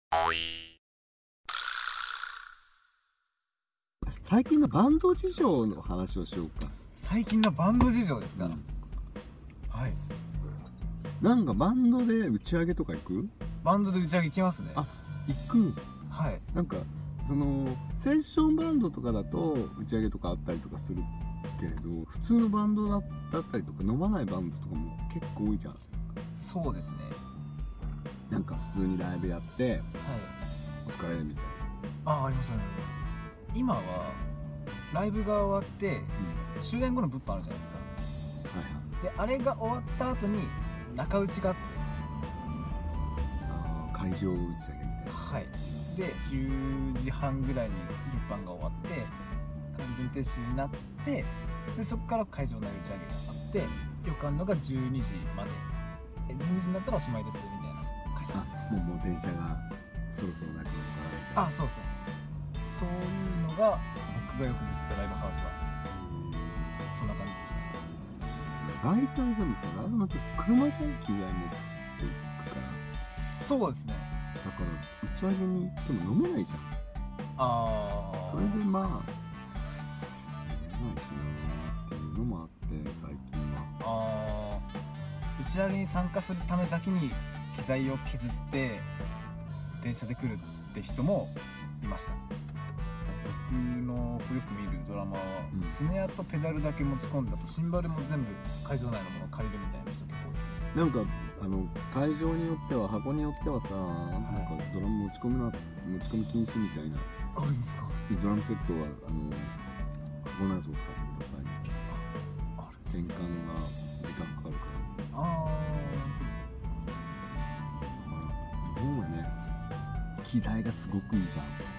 最近のバンド事情の話をしようか。 最近のバンド事情ですか。はい。 なんかバンドで打ち上げとか行く？ バンドで打ち上げ行きますね。 あ、行く。 はい。 なんかそのセッションバンドとかだと打ち上げとかあったりとかするけれど、普通のバンドだったりとか飲まないバンドとかも結構多いじゃん。 そうですね。 なんか普通にライブやって、はい、お疲れみたいな。 ありますあります。今はライブが終わって、終演後の物販あるじゃないですか。で、あれが終わった後に中打ちがあって、 会場打ち上げみたいな。 はい。で、10時半ぐらいに物販が終わって完全撤収になって、でそこから会場の打ち上げがあって、よくあるのが12時まで、12時になったらおしまいですみたいな解散。 もう電車がそろそろなくなるから。 そうですね。そういうのが僕がよく出てたライブハウスはそんな感じでした。 割とでもさ、ライブの時車じゃん、機材持っていくから。 そうですね。 だから打ち上げに行っても飲めないじゃん。それでまあ飲めないしなっていうのもあって、最近は打ち上げに参加するためだけに機材を削って電車で来るって人もいました。僕のよく見るドラマは、スネアとペダルだけ持ち込んだとシンバルも全部会場内のものを借りるみたいな人結構いて、 なんか会場によっては、箱によってはさ、なんかドラム持ち込み禁止みたいな。 あるんですか。 ドラムセットは箱のやつを使ってくださいみたいな。転換が時間かかるから。日本はね、機材がすごくいいじゃん。